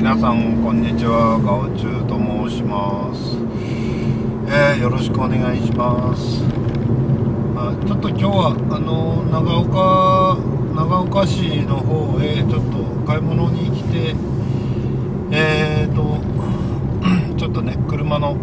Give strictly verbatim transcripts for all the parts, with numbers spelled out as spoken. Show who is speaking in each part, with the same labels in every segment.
Speaker 1: 皆さんこんにちは、ガオチュウと申します。えー、よろしくお願いします。あちょっと今日はあの長岡長岡市の方へちょっと買い物に来て、えーとちょっとね車の、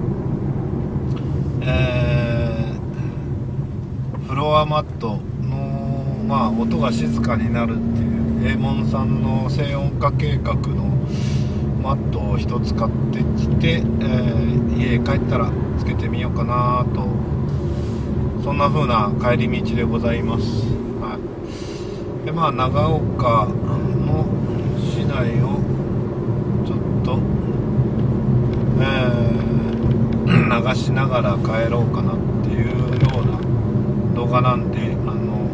Speaker 1: えー、フロアマットの、まあ、音が静かになるっていうエーモンさんの静音化計画のマットを一つ買ってきて、えー、家へ帰ったらつけてみようかなと、そんな風な帰り道でございます。はい、でまあ長岡の市内をちょっと、えー、流しながら帰ろうかなっていうような動画なんで、あの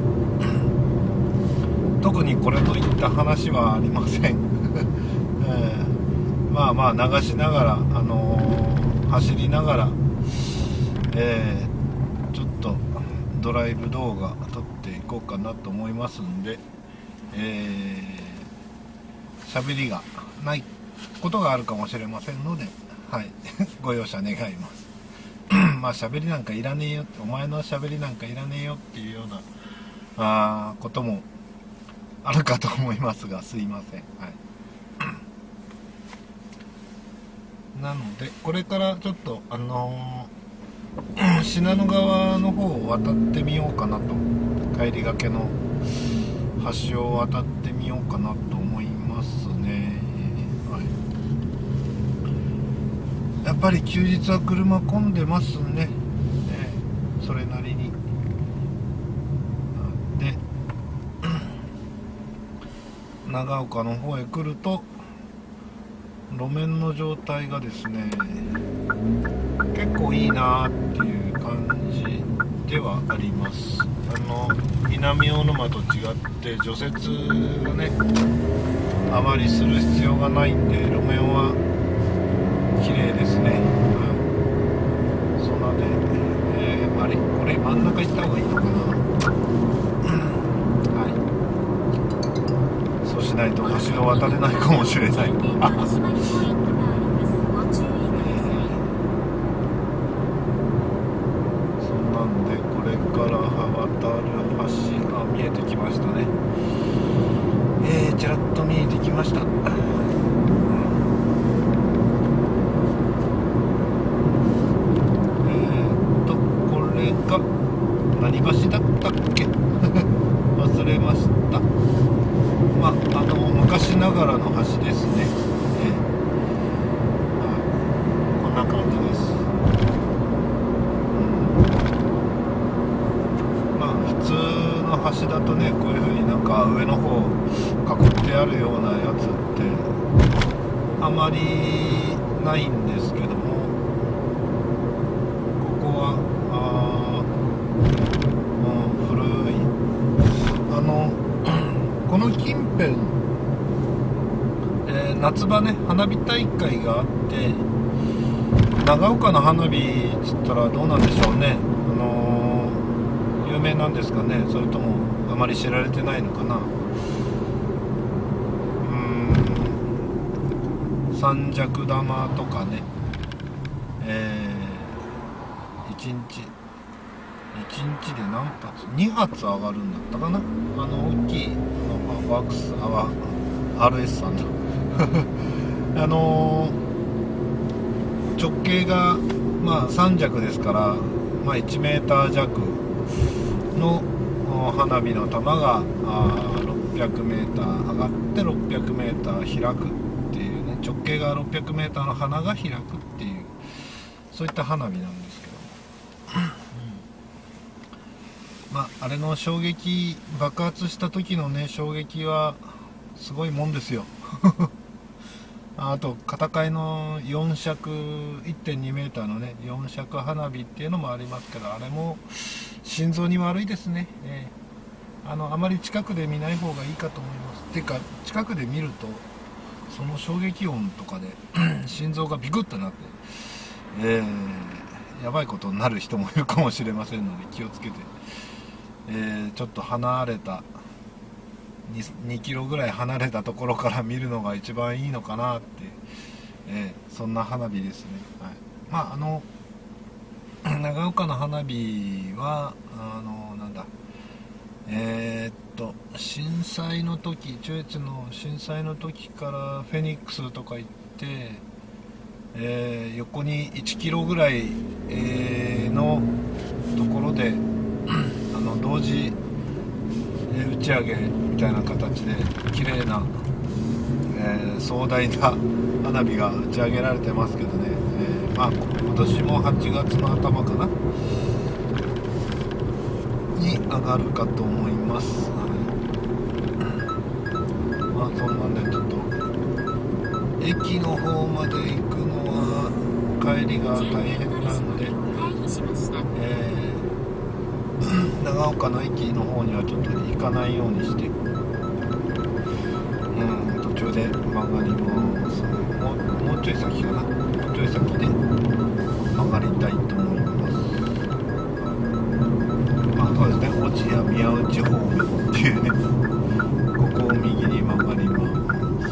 Speaker 1: 特にこれといった話はありません、えーまあまあ流しながら、あのー、走りながら、えー、ちょっとドライブ動画撮っていこうかなと思いますんで、えー、喋りがないことがあるかもしれませんので、はい、ご容赦願いますまあ喋りなんかいらねえよって、お前の喋りなんかいらねえよっていうようなあこともあるかと思いますが、すいません。はいなのでこれからちょっとあのー、信濃川の方を渡ってみようかなと、帰りがけの橋を渡ってみようかなと思いますね。はい、やっぱり休日は車混んでますね、ねそれなりに。で長岡の方へ来ると路面の状態がですね結構いいなっていう感じではあります。あの南大沼と違って除雪がねあまりする必要がないんで、路面は綺麗ですね。うん、そんなで、えー、あれこれ真ん中行った方がいいのかな。そうしないと橋を渡れないかもしれないそんなんでこれから渡る橋が見えてきましたね。えー、ちらっと見えてきました。えーっとこれが何橋だったっけ忘れました。まあ、あの昔ながらの橋ですね、えーはい、こんな感じです、うん、まあ普通の橋だとねこういう風になんか上の方囲ってあるようなやつってあまりないんですけども、ここはあ、うん、古いあのこの近辺、えー、夏場ね花火大会があって、長岡の花火っつったらどうなんでしょうね、あのー、有名なんですかね、それともあまり知られてないのかな。うーん三尺玉とかね、えー、いちにちいちにちで何発に発上がるんだったかな、あの大きいワークスあ アールエス さんだあのー、直径がまあさん尺ですから、まあ、いちメーター弱の花火の玉がろっぴゃくメーター上がってろっぴゃくメーター開くっていうね、直径がろっぴゃくメーターの花が開くっていう、そういった花火なんですけど、まあ、あれの衝撃、爆発した時のね衝撃はすごいもんですよあと片貝のよん尺 いってんにメーターのねよん尺花火っていうのもありますけど、あれも心臓に悪いですね、えー、あのあまり近くで見ない方がいいかと思います。っていうか近くで見るとその衝撃音とかで心臓がビクッとなって、えー、やばいことになる人もいるかもしれませんので気をつけて、えー、ちょっと離れたにキロぐらい離れたところから見るのが一番いいのかなって、えー、そんな花火ですね。はい、まああの長岡の花火はあのなんだえー、っと震災の時、中越の震災の時からフェニックスとか行って、えー、横にいちキロぐらい、えー、のところであの同時打ち上げみたいな形で綺麗な、えー、壮大な花火が打ち上げられてますけどね、えー、まあ今年もはちがつの頭かなに上がるかと思います。はい、まあそんなんでちょっと駅の方まで行くのは帰りが大変なんで、えー、長岡の駅の方にはちょっと行かないようにして、うん、途中で曲がります。もう、もうちょい先かな、もうちょい先で曲がりたいと思います。まあそうですね、落合宮内方面っていうね、ここを右に曲がります。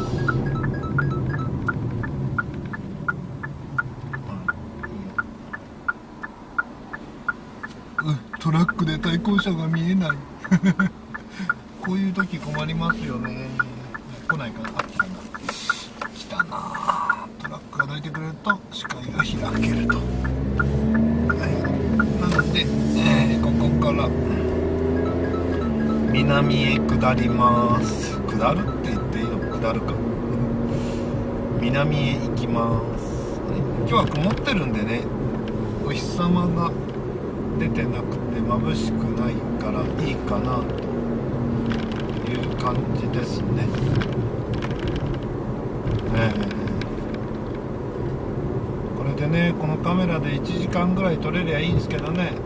Speaker 1: トラックで対向車が見えないこういう時困りますよね。来ないかな、あ、来たな来たな。トラックがどいてくれると視界が開けると、はい、なので、えー、ここから南へ下ります。下るって言っていいの？下るか南へ行きます。今日は曇ってるんでね、お日様が出てなくて眩しくないからいいかなという感じですね。えー、これでね、このカメラでいちじかんぐらい撮れりゃいいんですけどね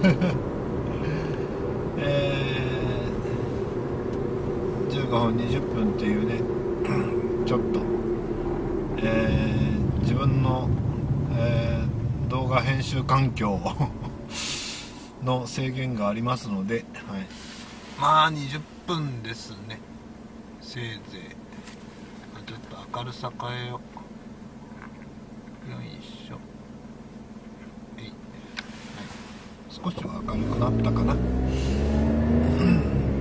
Speaker 1: えー、じゅうごふんにじゅっぷんっていうねちょっと、えー、自分の、えー、動画編集環境の制限がありますので、はい、まあにじゅっぷんですね、せいぜい。ちょっと明るさ変えよう。よいしょ、えい、はい、少しは明るくなったかな、うん、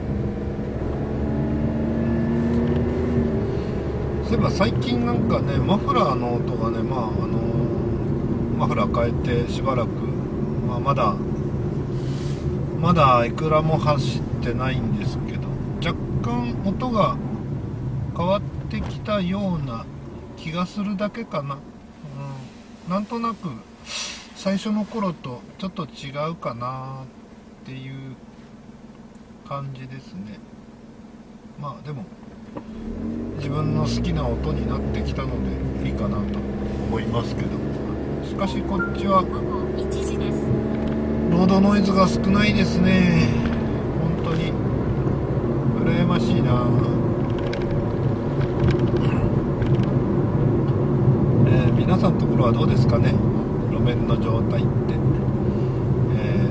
Speaker 1: そういえば最近なんかね、マフラーの音がね、まああのマフラー変えてしばらく、まあ、まだまだいくらも走ってないんですけど、若干音が変わってきたような気がするだけかな、うん、なんとなく最初の頃とちょっと違うかなっていう感じですね。まあでも自分の好きな音になってきたのでいいかなと思いますけど、しかしこっちは午後いちじです。ロードノイズが少ないですね。本当に羨ましいな。えー、皆さんのところはどうですかね、路面の状態って、え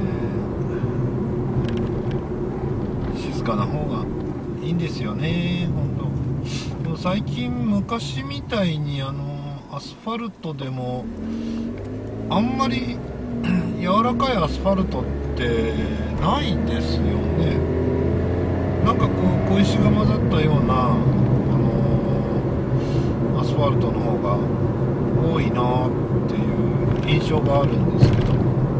Speaker 1: ー、静かな方がいいんですよね。本当でも最近昔みたいにあのアスファルトでもあんまり柔らかいアスファルトってないですよね。なんかこう小石が混ざったような、あのー、アスファルトの方が多いなっていう印象があるんですけど、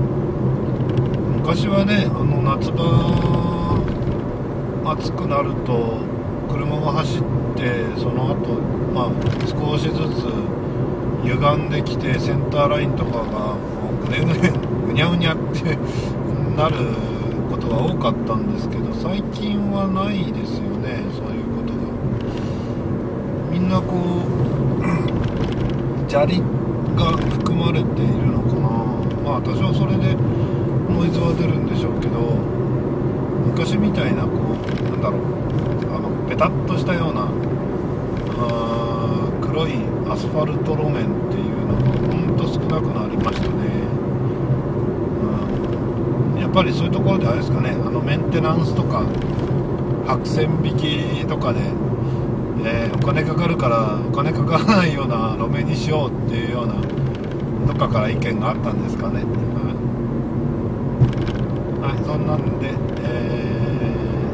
Speaker 1: 昔はね、あの夏場暑くなると車が走ってその後、まあ少しずつ歪んできてセンターラインとかがぐねぐねぐにゃぐにゃってなることが多かったんですけど、最近はないですよね、そういうことが。みんなこう砂利が含まれているのかな。まあ多少それでノイズは出るんでしょうけど、昔みたいなこうなんだろう、あのペタッとしたようなあ黒いアスファルト路面っていうのがほんと少なくなりましたね。やっぱりそういうところであれですかね、あのメンテナンスとか白線引きとかで、えー、お金かかるからお金かからないような路面にしようっていうようなどっかから意見があったんですかね。はい、はい、そんなんで、え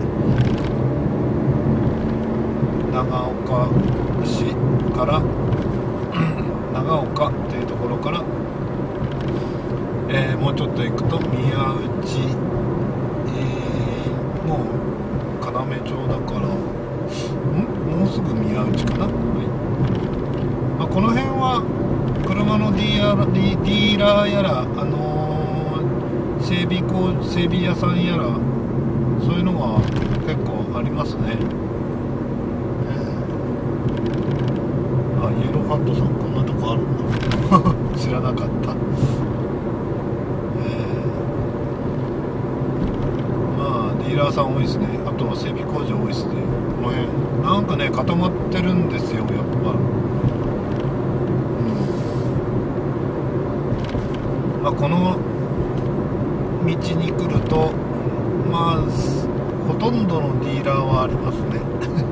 Speaker 1: ー、長岡市から長岡っていうところから、えー、もうちょっと行くと宮内、えー、もう要町だからんもうすぐ宮内かな、はい。まあ、この辺は車のディーラー、ディーラーやら、あのー、整備工整備屋さんやらそういうのが結構ありますね。あ、イエローハットさんこんなとこあるんだ知らなかった。ディーラーさん多いですね。あとは整備工場多いですね。この辺なんかね固まってるんですよ、やっぱ。うん、まあ、この道に来るとまあほとんどのディーラーはありますね、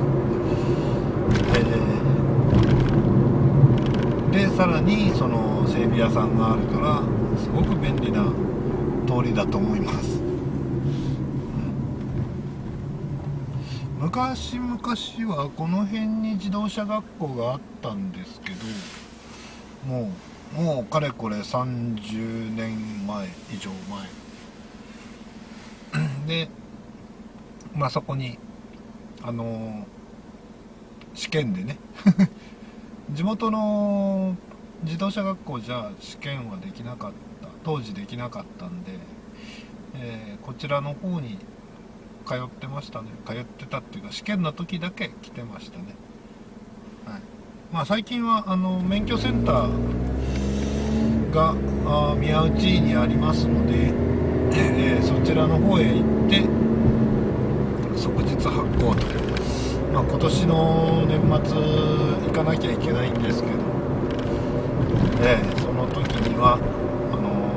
Speaker 1: えー、でさらにその整備屋さんがあるからすごく便利な通りだと思います。昔々はこの辺に自動車学校があったんですけど、もうもうかれこれさんじゅうねんまえ以上前で、まあそこにあの試験でね地元の自動車学校じゃ試験はできなかった、当時できなかったんで、えー、こちらの方に通ってましたね。通ってたっていうか試験の時だけ来てましたね。はい、まあ最近はあの免許センターがあ宮内にありますので、えー、そちらの方へ行って即日発行と、まあ、今年の年末行かなきゃいけないんですけど、えー、その時にはあ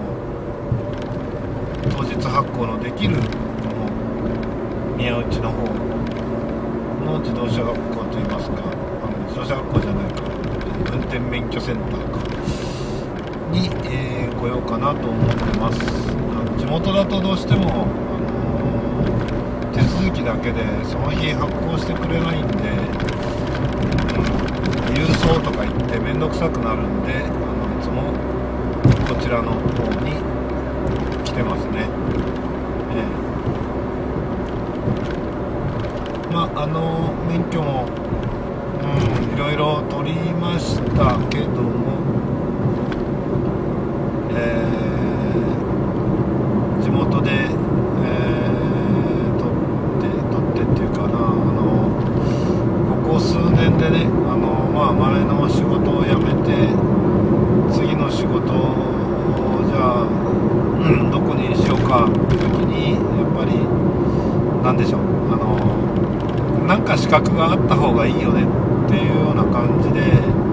Speaker 1: の当日発行のできる宮内の方の自動車学校といいますか、あの自動車学校じゃないか、運転免許センターかに、えー、来ようかなと思ってます。あの地元だとどうしても、あのー、手続きだけでその日発行してくれないんで、うん、郵送とか言って面倒くさくなるんで、あのいつもこちらの方に来てますね。えーまあ、あの免許も、うん、いろいろ取りましたけども、えー、地元で、えー、取って取ってっていうかな、あのここ数年でね、あの、まあ、前の仕事を辞めて次の仕事をじゃあ、うん、どこにしようかって時にやっぱりなんでしょう、あのなんか資格があった方がいいよねっていうような感じで、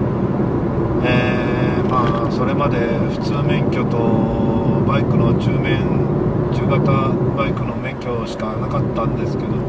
Speaker 1: えー、まあそれまで普通免許とバイクの中免中型バイクの免許しかなかったんですけど、うん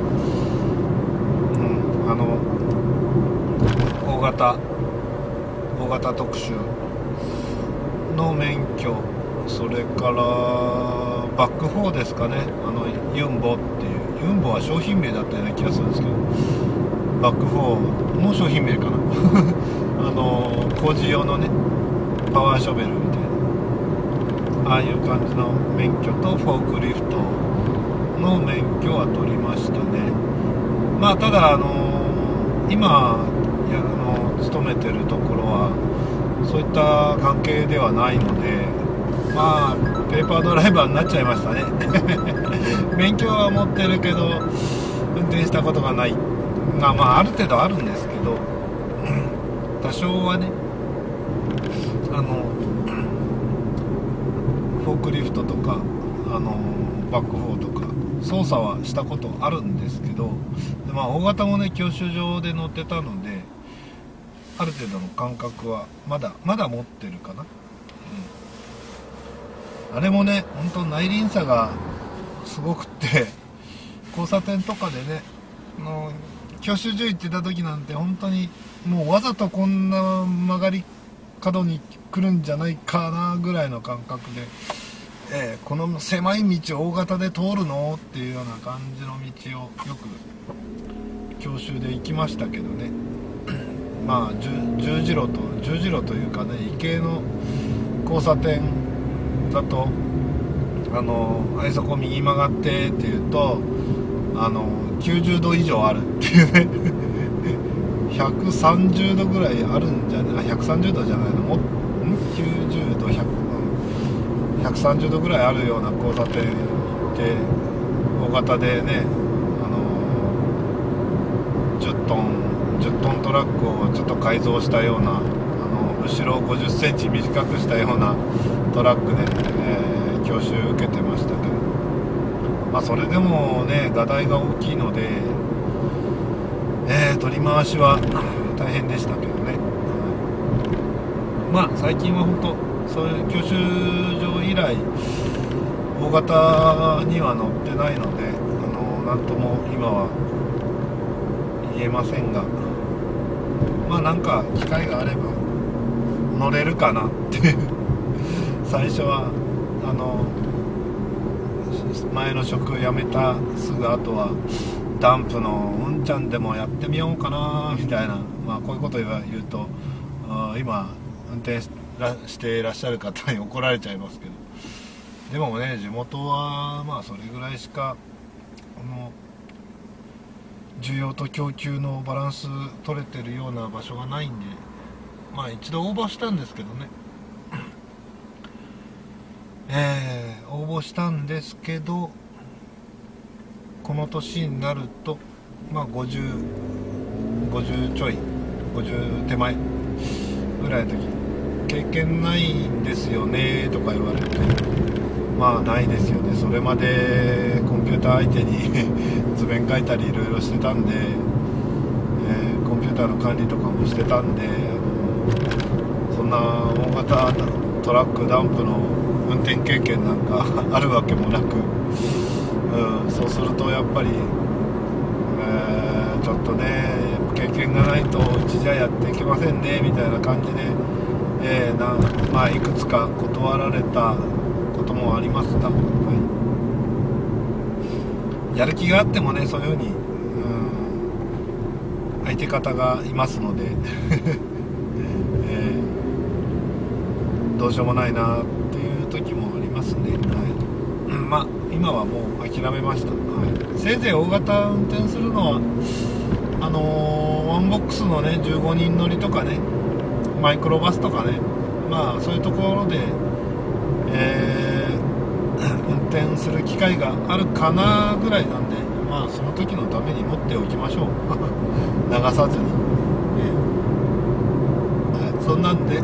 Speaker 1: 、あの大型大型特殊の免許、それからバックフォーですかね、あのユンボっていうユンボは商品名だったような気がするんですけど、バックフォーの商品名かなあの工事用のねパワーショベルみたいな、ああいう感じの免許とフォークリフトの免許は取りましたね。まあただあの今やあの勤めてるところはそういった関係ではないので、まあペーパードライバーになっちゃいましたね免許は持ってるけど運転したことがないが、まあある程度あるんですけど、多少はね、あのフォークリフトとかあのバックフォーとか操作はしたことあるんですけど、で、まあ、大型もね教習所で乗ってたのである程度の感覚はまだまだ持ってるかな、うん、あれもね本当内輪差がすごくって交差点とかでねの教習所行ってた時なんて本当にもうわざとこんな曲がり角に来るんじゃないかなぐらいの感覚で、えー、この狭い道を大型で通るのっていうような感じの道をよく教習で行きましたけどねまあ十字路と十字路というかね、池の交差点だとあのあそこ右曲がってっていうとあのきゅうじゅうど以上あるっていうねひゃくさんじゅうどぐらいあるんじゃない、あひゃくさんじゅうどじゃないの、もんきゅうじゅうどひゃく、ひゃくさんじゅうどぐらいあるような交差点に行って大型でね、あのじゅっトンじゅっトントラックをちょっと改造したような、あの後ろをごじゅっセンチ短くしたようなトラックで、えー、教習受けてましたけど、まあそれでもねガタイが大きいので、えー、取り回しは大変でしたけどね。まあ最近は本当そういう教習所以来大型には乗ってないので、あのなんとも今は言えませんが、まあなんか機会があれば乗れるかなっていう最初はあの前の職辞めたすぐ後はダンプのうんちゃんでもやってみようかなみたいな、まあこういうこと言うと今運転していらっしゃる方に怒られちゃいますけど、でもね地元はまあそれぐらいしかあの需要と供給のバランス取れてるような場所がないんで、まあ一度応募したんですけどねえー、応募したんですけど、この年になるとまあごじゅう、ごじゅうちょいごじゅう手前ぐらいの時、経験ないんですよねとか言われて、まあないですよね、それまでコンピューター相手に図面書いたりいろいろしてたんで、えー、コンピューターの管理とかもしてたんで、あのそんな大型トラックダンプの運転経験なんかあるわけもなく、うん、そうするとやっぱり、えー、ちょっとね経験がないとうちじゃやっていけませんねみたいな感じで、えーなまあ、いくつか断られたこともありますが、はい、やる気があってもねそういうふうに、うん、相手方がいますので、えー、どうしようもないなっていう時もありますね、はい、まあ今はもう諦めました、はい、せいぜい大型運転するのはあのー、ワンボックスのねじゅうごにん乗りとかねマイクロバスとかね、まあそういうところで、えー、運転する機会があるかなぐらいなんで、まあその時のために持っておきましょう流さずに、えーはい、そんなんで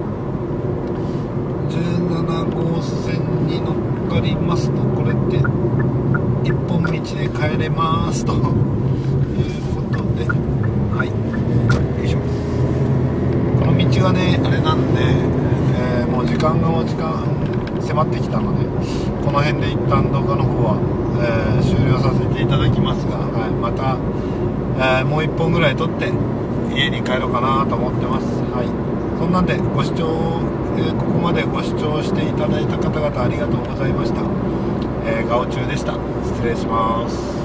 Speaker 1: じゅうななごうせんに乗っかりますと、これで一本道で帰れますということで、はい、よいしょ。この道はねあれなんで、えー、もう時間がもう時間迫ってきたので、この辺で一旦動画の方は、えー、終了させていただきますが、はい、また、えー、もう一本ぐらい撮って家に帰ろうかなと思ってます。はい、そんなんでご視聴、えー、ここまでご視聴していただいた方々ありがとうございました。えー、ガオチュウでした。失礼します。